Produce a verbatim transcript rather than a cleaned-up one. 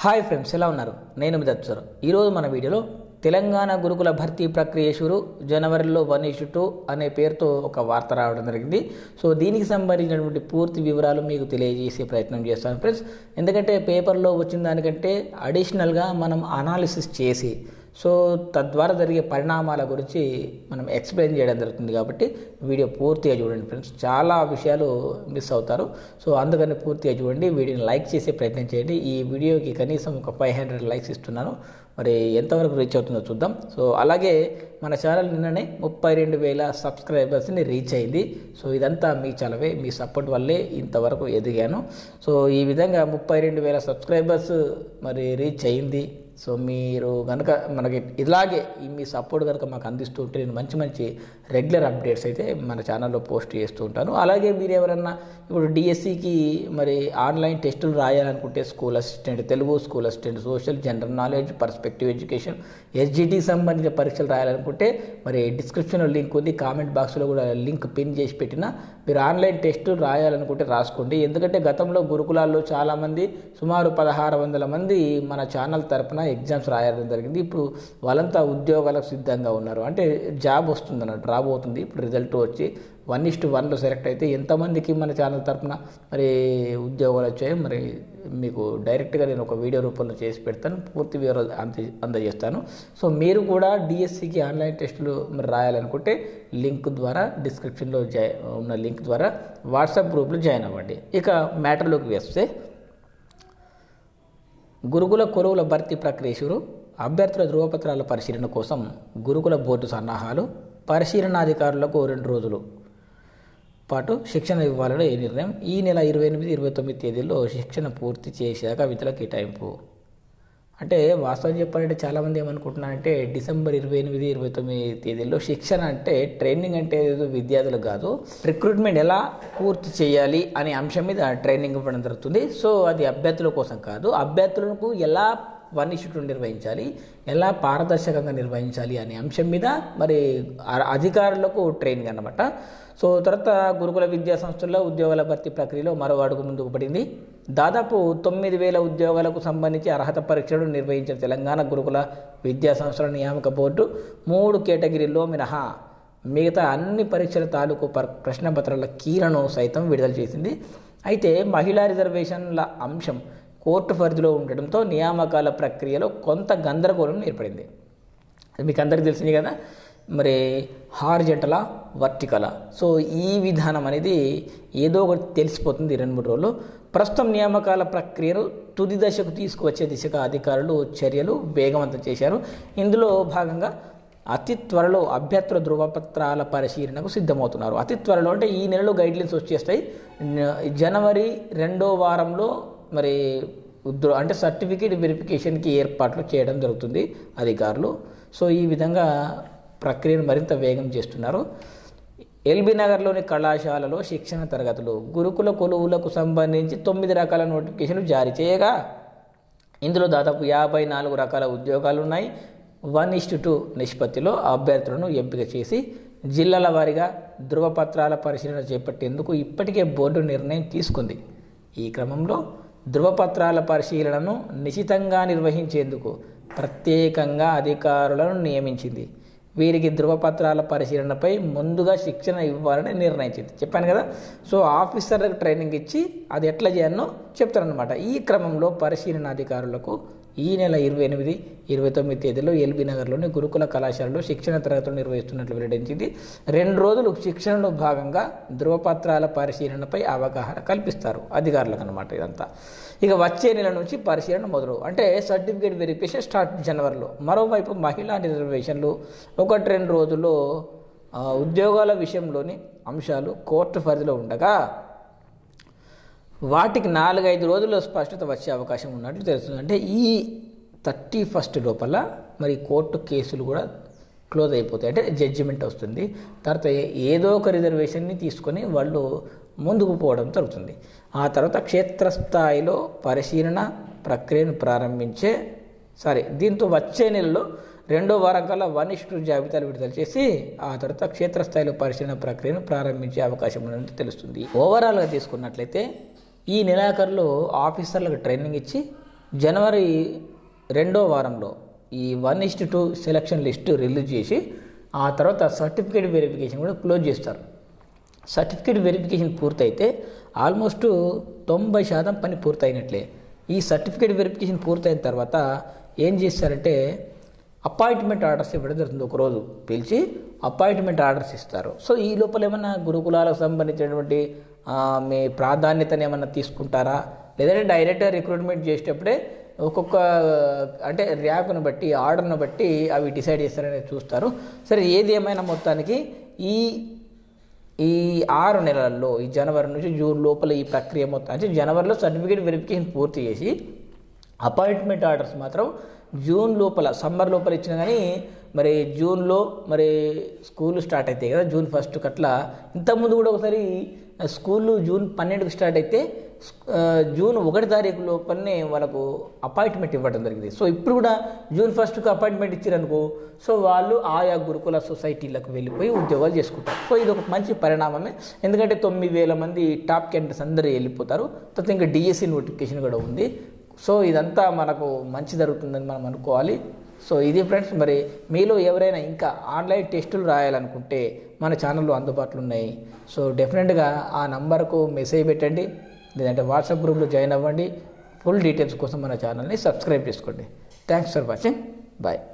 Hi friends, ఎలా ఉన్నారు? నేను మీ దత్తు సార్. ఈరోజు మన వీడియోలో తెలంగాణ గురుకుల భర్తీ ప్రక్రియ షురు జనవరిలో వన్ ఇష్యూ టూ అనే పేరుతో ఒక వార్త రావడం జరిగింది. సో దీనికి సంబంధించినటువంటి పూర్తి వివరాలు మీకు తెలియజేసే ప్రయత్నం చేస్తాను ఫ్రెండ్స్. ఎందుకంటే పేపర్లో వచ్చిన దానికంటే అడిషనల్గా మనం అనాలిసిస్ చేసి సో తద్వారా జరిగే పరిణామాల గురించి మనం ఎక్స్ప్లెయిన్ చేయడం జరుగుతుంది. కాబట్టి వీడియో పూర్తిగా చూడండి ఫ్రెండ్స్, చాలా విషయాలు మిస్ అవుతారు. సో అందుకని పూర్తిగా చూడండి, వీడియోని లైక్ చేసే ప్రయత్నం చేయండి. ఈ వీడియోకి కనీసం ఒక ఫైవ్ హండ్రెడ్ లైక్స్ ఇస్తున్నాను, మరి ఎంతవరకు రీచ్ అవుతుందో చూద్దాం. సో అలాగే మన ఛానల్ నిన్ననే ముప్పై రెండు వేల సబ్స్క్రైబర్స్ని రీచ్ అయింది. సో ఇదంతా మీ చలవే, మీ సపోర్ట్ వల్లే ఇంతవరకు ఎదిగాను. సో ఈ విధంగా ముప్పై రెండు వేల సబ్స్క్రైబర్స్ మరి రీచ్ అయింది. సో మీరు కనుక మనకి ఇలాగే మీ సపోర్ట్ కనుక మాకు అందిస్తూ ఉంటే నేను మంచి మంచి రెగ్యులర్ అప్డేట్స్ అయితే మన ఛానల్లో పోస్ట్ చేస్తూ ఉంటాను. అలాగే మీరు ఎవరన్నా ఇప్పుడు డిఎస్సికి మరి ఆన్లైన్ టెస్టులు రాయాలనుకుంటే school assistant, Telugu school assistant, social, general knowledge, perspective education, ఎస్జిటికి సంబంధించిన పరీక్షలు రాయాలనుకుంటే మరి డిస్క్రిప్షన్లో లింక్ ఉంది, కామెంట్ బాక్స్లో కూడా లింక్ పిన్ చేసి పెట్టిన. మీరు ఆన్లైన్ టెస్టులు రాయాలనుకుంటే రాసుకోండి. ఎందుకంటే గతంలో గురుకులాల్లో చాలామంది సుమారు పదహారు వందల మంది మన ఛానల్ తరపున ఎగ్జామ్స్ రాయడం జరిగింది. ఇప్పుడు వాళ్ళంతా ఉద్యోగాలకు సిద్ధంగా ఉన్నారు, అంటే జాబ్ వస్తుంది అన్నట్టు, రాబోతుంది. ఇప్పుడు రిజల్ట్ వచ్చి వన్ ఇస్టు వన్లో సెలెక్ట్ అయితే ఎంతమందికి మన ఛానల్ తరపున మరి ఉద్యోగాలు వచ్చాయో మరి మీకు డైరెక్ట్గా నేను ఒక వీడియో రూపంలో చేసి పెడతాను, పూర్తి వివరాలు అంద అందజేస్తాను. సో మీరు కూడా డిఎస్సికి ఆన్లైన్ టెస్టులు మరి రాయాలనుకుంటే లింక్ ద్వారా డిస్క్రిప్షన్లో జా ఉన్న లింక్ ద్వారా వాట్సాప్ గ్రూప్లో జాయిన్ అవ్వండి. ఇక మ్యాటర్లోకి వేస్తే, గురుకుల కొలువుల భర్తీ ప్రక్రియ షురు, అభ్యర్థుల ధృవపత్రాల పరిశీలన కోసం గురుకుల బోర్డు సన్నాహాలు, పరిశీలనాధికారులకు రెండు రోజులు పాటు శిక్షణ ఇవ్వాలని ఈ నిర్ణయం. ఈ నెల ఇరవై ఎనిమిది ఇరవై తొమ్మిది తేదీల్లో శిక్షణ పూర్తి చేశాక విధుల కేటాయింపు. అంటే వాస్తవం చెప్పాలంటే చాలామంది ఏమనుకుంటున్నారంటే డిసెంబర్ ఇరవై ఎనిమిది ఇరవై తొమ్మిది తేదీల్లో శిక్షణ అంటే ట్రైనింగ్ అంటే ఏదో విద్యార్థులకు కాదు, రిక్రూట్మెంట్ ఎలా పూర్తి చేయాలి అనే అంశం మీద ట్రైనింగ్ ఇవ్వడం జరుగుతుంది. సో అది అభ్యర్థుల కోసం కాదు, అభ్యర్థులకు ఎలా వన్ ఇష్యూ టూ నిర్వహించాలి, ఎలా పారదర్శకంగా నిర్వహించాలి అనే అంశం మీద మరి అధికారులకు ట్రైనింగ్ అన్నమాట. సో తర్వాత గురుకుల విద్యా సంస్థల్లో ఉద్యోగాల భర్తీ ప్రక్రియలో మరో అడుగు ముందుకు పడింది. దాదాపు తొమ్మిది వేల ఉద్యోగాలకు సంబంధించి అర్హత పరీక్షలు నిర్వహించిన తెలంగాణ గురుకుల విద్యా సంస్థల నియామక బోర్డు మూడు కేటగిరీల్లో మినహా మిగతా అన్ని పరీక్షల తాలూకు ప్రశ్నపత్రాల కీలను సైతం విడుదల చేసింది. అయితే మహిళా రిజర్వేషన్ల అంశం కోర్టు పరిధిలో ఉండడంతో నియామకాల ప్రక్రియలో కొంత గందరగోళం ఏర్పడింది. మీకు అందరికీ తెలిసింది కదా, మరి హారిజంటలా, వర్టికలా. సో ఈ విధానం అనేది ఏదో ఒకటి తెలిసిపోతుంది రెండు మూడు రోజులు. ప్రస్తుతం నియామకాల ప్రక్రియను తుది దశకు తీసుకువచ్చే దిశగా అధికారులు చర్యలు వేగవంతం చేశారు. ఇందులో భాగంగా అతి త్వరలో అభ్యర్థుల ధృవపత్రాల పరిశీలనకు సిద్ధమవుతున్నారు. అతి త్వరలో అంటే ఈ నెలలో గైడ్లైన్స్ వచ్చేస్తాయి. జనవరి రెండో వారంలో మరి అంటే సర్టిఫికేట్ వెరిఫికేషన్కి ఏర్పాట్లు చేయడం జరుగుతుంది అధికారులు. సో ఈ విధంగా ప్రక్రియను మరింత వేగం చేస్తున్నారు. ఎల్బీ నగర్లోని కళాశాలలో శిక్షణ తరగతులు, గురుకుల కొలువులకు సంబంధించి తొమ్మిది రకాల నోటిఫికేషన్లు జారీ చేయగా ఇందులో దాదాపు యాభై నాలుగు రకాల ఉద్యోగాలు ఉన్నాయి. వన్ ఇస్టు టూ నిష్పత్తిలో అభ్యర్థులను ఎంపిక చేసి జిల్లాల వారీగా ధృవపత్రాల పరిశీలన చేపట్టేందుకు ఇప్పటికే బోర్డు నిర్ణయం తీసుకుంది. ఈ క్రమంలో ధృవపత్రాల పరిశీలనను నిశితంగా నిర్వహించేందుకు ప్రత్యేకంగా అధికారులను నియమించింది. వీరికి ధృవపత్రాల పరిశీలనపై ముందుగా శిక్షణ ఇవ్వాలని నిర్ణయించింది. చెప్పాను కదా, సో ఆఫీసర్లకు ట్రైనింగ్ ఇచ్చి అది ఎట్లా చేయాలనో చెప్తారనమాట. ఈ క్రమంలో పరిశీలన అధికారులకు ఈ నెల ఇరవై ఎనిమిది ఇరవై తొమ్మిది తేదీలో ఎల్బీ నగర్లోని గురుకుల కళాశాలలో శిక్షణ తరగతులు నిర్వహిస్తున్నట్లు వెల్లడించింది. రెండు రోజులు శిక్షణలో భాగంగా ధృవపత్రాల పరిశీలనపై అవగాహన కల్పిస్తారు అధికారులకు అనమాట ఇదంతా. ఇక వచ్చే నెల నుంచి పరిశీలన మొదలు, అంటే సర్టిఫికేట్ వెరిఫికేషన్ స్టార్ట్ జనవరిలో. మరోవైపు మహిళా రిజర్వేషన్లు ఒకటి రెండు రోజుల్లో ఉద్యోగాల విషయంలోని అంశాలు కోర్టు పరిధిలో ఉండగా వాటికి నాలుగైదు రోజుల్లో స్పష్టత వచ్చే అవకాశం ఉన్నట్లు తెలుస్తుంది. అంటే ఈ థర్టీ ఫస్ట్ లోపల మరి కోర్టు కేసులు కూడా క్లోజ్ అయిపోతాయి, అంటే జడ్జిమెంట్ వస్తుంది. తర్వాత ఏదో ఒక రిజర్వేషన్ని తీసుకొని వాళ్ళు ముందుకు పోవడం జరుగుతుంది. ఆ తర్వాత క్షేత్రస్థాయిలో పరిశీలన ప్రక్రియను ప్రారంభించే సారీ దీంతో వచ్చే నెలలో రెండో వారం కల్లా వన్ ఇష్టు జాబితాలు విడుదల చేసి ఆ తర్వాత క్షేత్రస్థాయిలో పరిశీలన ప్రక్రియను ప్రారంభించే అవకాశం ఉన్నట్టు తెలుస్తుంది. ఓవరాల్గా తీసుకున్నట్లయితే ఈ నెలాఖరులో ఆఫీసర్లకు ట్రైనింగ్ ఇచ్చి జనవరి రెండో వారంలో ఈ one is to two selection list release చేసి ఆ తర్వాత సర్టిఫికేట్ వెరిఫికేషన్ కూడా క్లోజ్ చేస్తారు. సర్టిఫికేట్ వెరిఫికేషన్ పూర్తయితే ఆల్మోస్ట్ తొంభై శాతం పని పూర్తయినట్లే. ఈ సర్టిఫికేట్ వెరిఫికేషన్ పూర్తయిన తర్వాత ఏం చేస్తారంటే అపాయింట్మెంట్ ఆర్డర్స్ ఇవ్వడం జరుగుతుంది. ఒకరోజు పిలిచి అపాయింట్మెంట్ ఆర్డర్స్ ఇస్తారు. సో ఈ లోపల ఏమన్నా గురుకులాలకు సంబంధించినటువంటి మీ ప్రాధాన్యతను ఏమన్నా తీసుకుంటారా, లేదంటే డైరెక్ట్గా రిక్రూట్మెంట్ చేసేటప్పుడే ఒక్కొక్క అంటే ర్యాంకును బట్టి ఆర్డర్ను బట్టి అవి డిసైడ్ చేస్తారనేది చూస్తారు. సరే ఏది ఏమైనా మొత్తానికి ఈ ఈ ఆరు నెలల్లో ఈ జనవరి నుంచి జూన్ లోపల ఈ ప్రక్రియ మొత్తం అంటే జనవరిలో సర్టిఫికేట్ వెరిఫికేషన్ పూర్తి చేసి అపాయింట్మెంట్ ఆర్డర్స్ మాత్రం జూన్ లోపల సమ్మర్ లోపల ఇచ్చినా కానీ మరి జూన్లో మరి స్కూల్ స్టార్ట్ అవుతాయి కదా జూన్ ఫస్ట్కి అట్లా. ఇంతకుముందు కూడా ఒకసారి స్కూళ్ళు జూన్ పన్నెండుకి స్టార్ట్ అయితే జూన్ ఒకటి తారీఖు లోపలనే వాళ్ళకు అపాయింట్మెంట్ ఇవ్వడం జరిగింది. సో ఇప్పుడు కూడా జూన్ ఫస్ట్కి అపాయింట్మెంట్ ఇచ్చారనుకో సో వాళ్ళు ఆయా గురుకుల సొసైటీలకు వెళ్ళిపోయి ఉద్యోగాలు చేసుకుంటారు. సో ఇది ఒక మంచి పరిణామమే. ఎందుకంటే తొమ్మిది వేల మంది టాప్ క్యాండిడేట్స్ అందరూ వెళ్ళిపోతారు. తర్వాత ఇంకా డిఎస్సి నోటిఫికేషన్ కూడా ఉంది. సో ఇదంతా మనకు మంచి జరుగుతుందని మనం అనుకోవాలి. సో ఇది ఫ్రెండ్స్, మరి మీలో ఎవరైనా ఇంకా ఆన్లైన్ టెస్టులు రాయాలనుకుంటే మన ఛానల్లో అందుబాటులో ఉన్నాయి. సో డెఫినెట్గా ఆ నంబర్కు మెసేజ్ పెట్టండి, లేదంటే వాట్సాప్ గ్రూప్లో జాయిన్ అవ్వండి. ఫుల్ డీటెయిల్స్ కోసం మన ఛానల్ని సబ్స్క్రైబ్ చేసుకోండి. Thanks for watching. బాయ్.